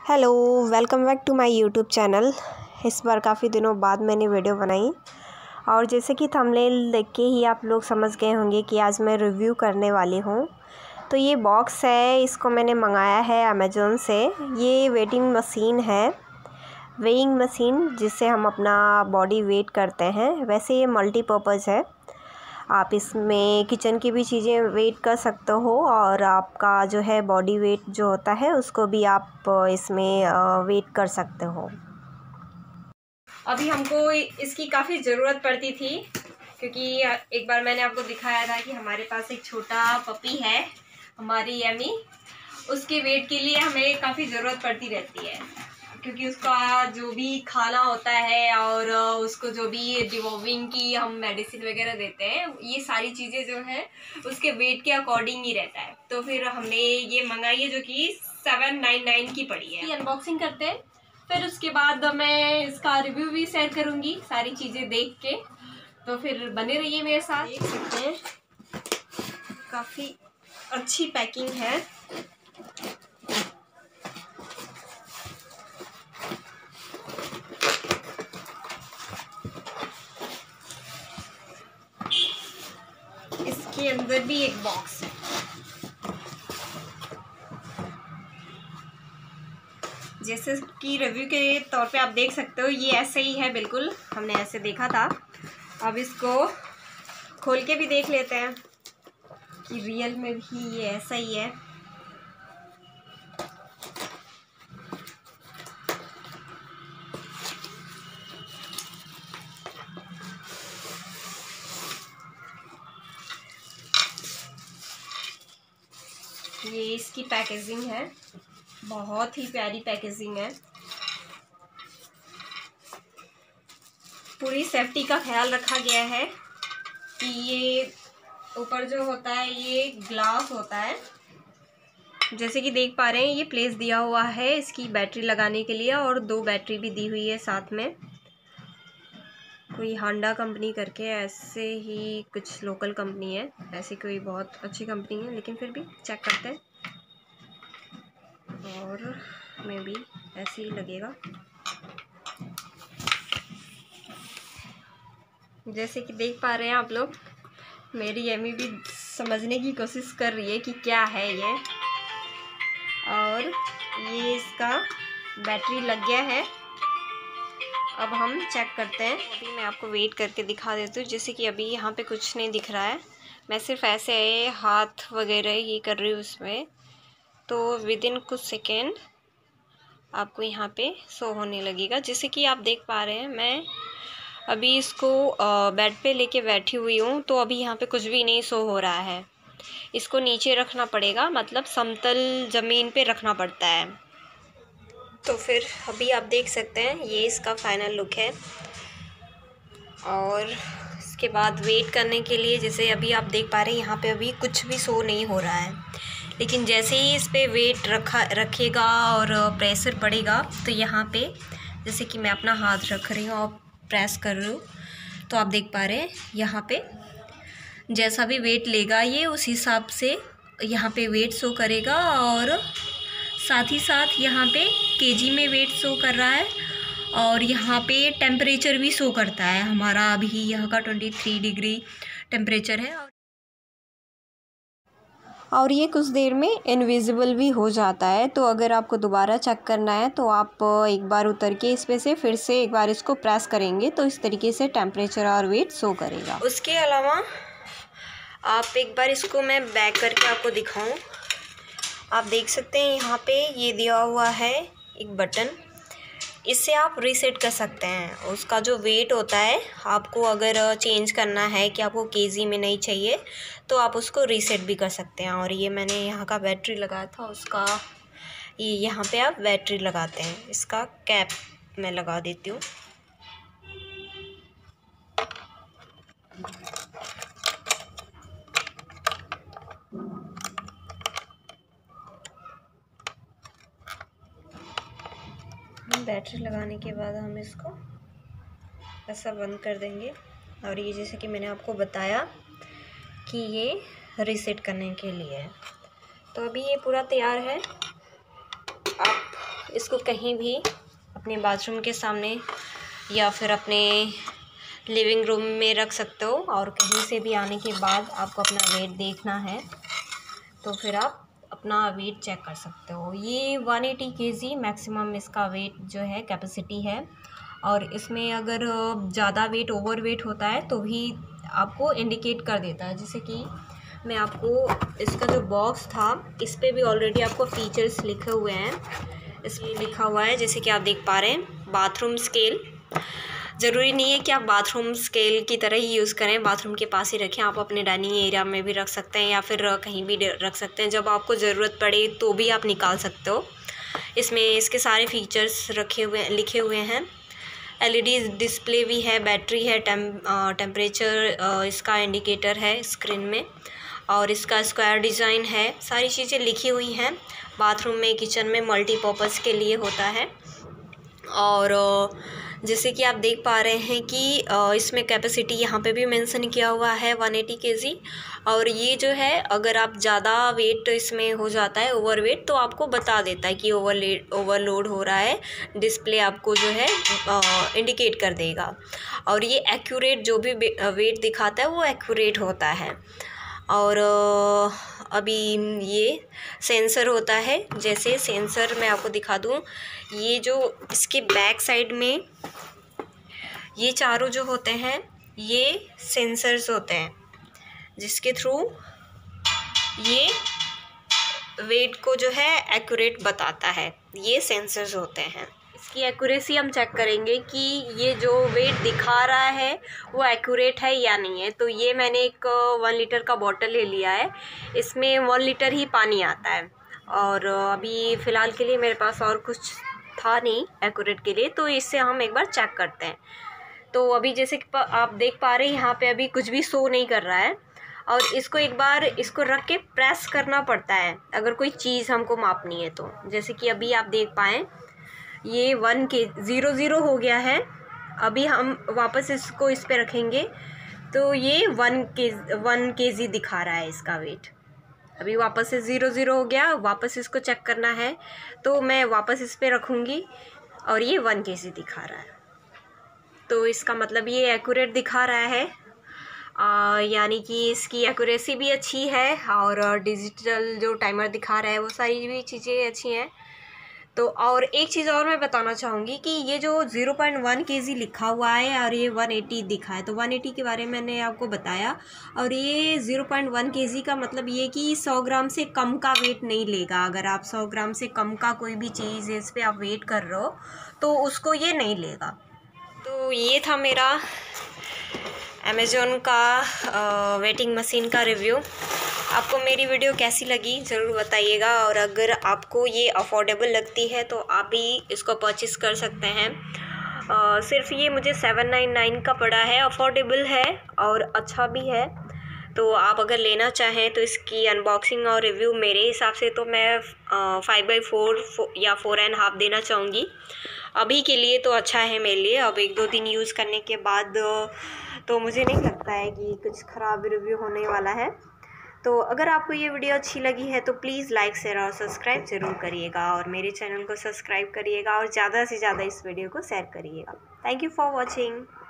Hello, welcome back to my YouTube channel. इस बार काफ़ी दिनों बाद मैंने वीडियो बनाई और जैसे कि थंबनेल देख के ही आप लोग समझ गए होंगे कि आज मैं रिव्यू करने वाली हूँ। तो ये बॉक्स है, इसको मैंने मंगाया है अमेज़न से। ये वेटिंग मशीन है, वेइंग मशीन, जिससे हम अपना बॉडी वेट करते हैं। वैसे ये मल्टीपर्पज़ है, आप इसमें किचन की भी चीज़ें वेट कर सकते हो और आपका जो है बॉडी वेट जो होता है उसको भी आप इसमें वेट कर सकते हो। अभी हमको इसकी काफ़ी ज़रूरत पड़ती थी क्योंकि एक बार मैंने आपको दिखाया था कि हमारे पास एक छोटा पपी है, हमारी यमी। उसके वेट के लिए हमें काफ़ी ज़रूरत पड़ती रहती है क्योंकि उसका जो भी खाना होता है और उसको जो भी डिवॉर्मिंग की हम मेडिसिन वगैरह देते हैं, ये सारी चीज़ें जो है उसके वेट के अकॉर्डिंग ही रहता है। तो फिर हमने ये मंगाई है जो कि 799 की पड़ी है। अनबॉक्सिंग करते हैं, फिर उसके बाद मैं इसका रिव्यू भी शेयर करूँगी सारी चीज़ें देख के। तो फिर बने रहिए मेरे साथ। देख सकते हैं काफ़ी अच्छी पैकिंग है। इसके अंदर भी एक बॉक्स है। जैसे कि रिव्यू के तौर पे आप देख सकते हो, ये ऐसे ही है, बिल्कुल हमने ऐसे देखा था। अब इसको खोल के भी देख लेते हैं कि रियल में भी ये ऐसा ही है। ये इसकी पैकेजिंग है, बहुत ही प्यारी पैकेजिंग है। पूरी सेफ्टी का ख्याल रखा गया है कि ये ऊपर जो होता है ये ग्लास होता है। जैसे कि देख पा रहे हैं, ये प्लेस दिया हुआ है इसकी बैटरी लगाने के लिए और 2 बैटरी भी दी हुई है साथ में। कोई हांडा कंपनी करके, ऐसे ही कुछ लोकल कंपनी है, ऐसी कोई बहुत अच्छी कंपनी है, लेकिन फिर भी चेक करते हैं। और में भी ऐसे ही लगेगा। जैसे कि देख पा रहे हैं आप लोग, मेरी यमी भी समझने की कोशिश कर रही है कि क्या है ये। और ये इसका बैटरी लग गया है। अब हम चेक करते हैं। अभी मैं आपको वेट करके दिखा देती हूँ। जैसे कि अभी यहाँ पे कुछ नहीं दिख रहा है, मैं सिर्फ ऐसे हाथ वगैरह ही कर रही हूँ उसमें। तो विद इन कुछ सेकेंड आपको यहाँ पे शो होने लगेगा। जैसे कि आप देख पा रहे हैं, मैं अभी इसको बेड पे लेके बैठी हुई हूँ, तो अभी यहाँ पे कुछ भी नहीं शो हो रहा है। इसको नीचे रखना पड़ेगा, मतलब समतल ज़मीन पे रखना पड़ता है। तो फिर अभी आप देख सकते हैं, ये इसका फाइनल लुक है। और इसके बाद वेट करने के लिए, जैसे अभी आप देख पा रहे हैं, यहाँ पे अभी कुछ भी शो नहीं हो रहा है, लेकिन जैसे ही इस पे वेट रखेगा और प्रेशर पड़ेगा, तो यहाँ पे जैसे कि मैं अपना हाथ रख रही हूँ और प्रेस कर रही हूँ, तो आप देख पा रहे हैं यहाँ पे जैसा भी वेट लेगा ये, उस हिसाब से यहाँ पे वेट शो करेगा। और साथ ही साथ यहाँ पे केजी में वेट शो कर रहा है और यहाँ पे टेम्परेचर भी शो करता है। हमारा अभी यहाँ का 23 डिग्री टेम्परेचर है और ये कुछ देर में इनविजिबल भी हो जाता है। तो अगर आपको दोबारा चेक करना है तो आप एक बार उतर के इस पे से फिर से एक बार इसको प्रेस करेंगे, तो इस तरीके से टेम्परेचर और वेट शो करेगा। उसके अलावा आप एक बार इसको मैं बैक करके आपको दिखाऊं। आप देख सकते हैं यहाँ पे ये दिया हुआ है एक बटन, इससे आप रीसेट कर सकते हैं। उसका जो वेट होता है, आपको अगर चेंज करना है कि आपको केजी में नहीं चाहिए, तो आप उसको रीसेट भी कर सकते हैं। और ये मैंने यहाँ का बैटरी लगाया था, उसका ये यहाँ पे आप बैटरी लगाते हैं, इसका कैप मैं लगा देती हूँ। बैटरी लगाने के बाद हम इसको ऐसा बंद कर देंगे। और ये जैसे कि मैंने आपको बताया कि ये रीसेट करने के लिए है। तो अभी ये पूरा तैयार है। आप इसको कहीं भी अपने बाथरूम के सामने या फिर अपने लिविंग रूम में रख सकते हो, और कहीं से भी आने के बाद आपको अपना वेट देखना है तो फिर आप अपना वेट चेक कर सकते हो। ये 180 kg मैक्सिमम इसका वेट जो है कैपेसिटी है, और इसमें अगर ज़्यादा वेट ओवर वेट होता है तो भी आपको इंडिकेट कर देता है। जैसे कि मैं आपको इसका जो बॉक्स था इस पर भी ऑलरेडी आपको फीचर्स लिखे हुए हैं। इसमें लिखा हुआ है जैसे कि आप देख पा रहे हैं बाथरूम स्केल। ज़रूरी नहीं है कि आप बाथरूम स्केल की तरह ही यूज़ करें, बाथरूम के पास ही रखें, आप अपने डाइनिंग एरिया में भी रख सकते हैं या फिर कहीं भी रख सकते हैं। जब आपको ज़रूरत पड़े तो भी आप निकाल सकते हो। इसमें इसके सारे फीचर्स लिखे हुए हैं। LED डिस्प्ले भी है, बैटरी है, टेम्परेचर इसका इंडिकेटर है स्क्रीन में, और इसका स्क्वायर डिज़ाइन है। सारी चीज़ें लिखी हुई हैं। बाथरूम में, किचन में मल्टीपर्पज़ के लिए होता है। और जैसे कि आप देख पा रहे हैं कि इसमें कैपेसिटी यहाँ पे भी मेंशन किया हुआ है 180 kg। और ये जो है अगर आप ज़्यादा वेट इसमें हो जाता है ओवर वेट तो आपको बता देता है कि ओवरलोड हो रहा है। डिस्प्ले आपको जो है इंडिकेट कर देगा, और ये एक्यूरेट जो भी वेट दिखाता है वो एक्यूरेट होता है। और अभी ये सेंसर होता है। जैसे सेंसर मैं आपको दिखा दूँ, ये जो इसके बैक साइड में ये चारों जो होते हैं ये सेंसर्स होते हैं, जिसके थ्रू ये वेट को जो है एक्यूरेट बताता है। ये सेंसर्स होते हैं। इसकी एक्यूरेसी हम चेक करेंगे कि ये जो वेट दिखा रहा है वो एक्यूरेट है या नहीं है। तो ये मैंने एक 1 लीटर का बॉटल ले लिया है। इसमें 1 लीटर ही पानी आता है, और अभी फ़िलहाल के लिए मेरे पास और कुछ था नहीं एक्यूरेट के लिए, तो इससे हम एक बार चेक करते हैं। तो अभी जैसे कि आप देख पा रहे हैं यहाँ पे अभी कुछ भी शो नहीं कर रहा है, और इसको एक बार इसको रख के प्रेस करना पड़ता है अगर कोई चीज़ हमको मापनी है तो। जैसे कि अभी आप देख पाएँ ये 1 हो गया है। अभी हम वापस इसको इस पे रखेंगे तो ये 1 kg दिखा रहा है इसका वेट। अभी वापस से 0 हो गया, वापस इसको चेक करना है तो मैं वापस इस पे रखूँगी और ये 1 kg दिखा रहा है। तो इसका मतलब ये एक्यूरेट दिखा रहा है, यानी कि इसकी एक्यूरेसी भी अच्छी है, और डिजिटल जो टाइमर दिखा रहा है वो सारी भी चीज़ें अच्छी हैं। तो और एक चीज़ और मैं बताना चाहूँगी कि ये जो 0.1 kg लिखा हुआ है और ये 180 दिखा है, तो 180 के बारे में मैंने आपको बताया। और ये 0.1 kg का मतलब ये कि 100 ग्राम से कम का वेट नहीं लेगा। अगर आप 100 ग्राम से कम का कोई भी चीज़ इस पर आप वेट कर रहे हो तो उसको ये नहीं लेगा। तो ये था मेरा अमेज़ॉन का वेटिंग मशीन का रिव्यू। आपको मेरी वीडियो कैसी लगी ज़रूर बताइएगा, और अगर आपको ये अफोर्डेबल लगती है तो आप भी इसको परचेस कर सकते हैं। सिर्फ ये मुझे 799 का पड़ा है, अफोर्डेबल है और अच्छा भी है। तो आप अगर लेना चाहें तो इसकी अनबॉक्सिंग और रिव्यू मेरे हिसाब से तो मैं 5/4 या 4.5 देना चाहूँगी। अभी के लिए तो अच्छा है मेरे लिए। अब 1-2 दिन यूज़ करने के बाद तो मुझे नहीं लगता है कि कुछ ख़राब रिव्यू होने वाला है। तो अगर आपको ये वीडियो अच्छी लगी है तो प्लीज़ लाइक, शेयर और सब्सक्राइब ज़रूर करिएगा, और मेरे चैनल को सब्सक्राइब करिएगा और ज़्यादा से ज़्यादा इस वीडियो को शेयर करिएगा। Thank you for watching.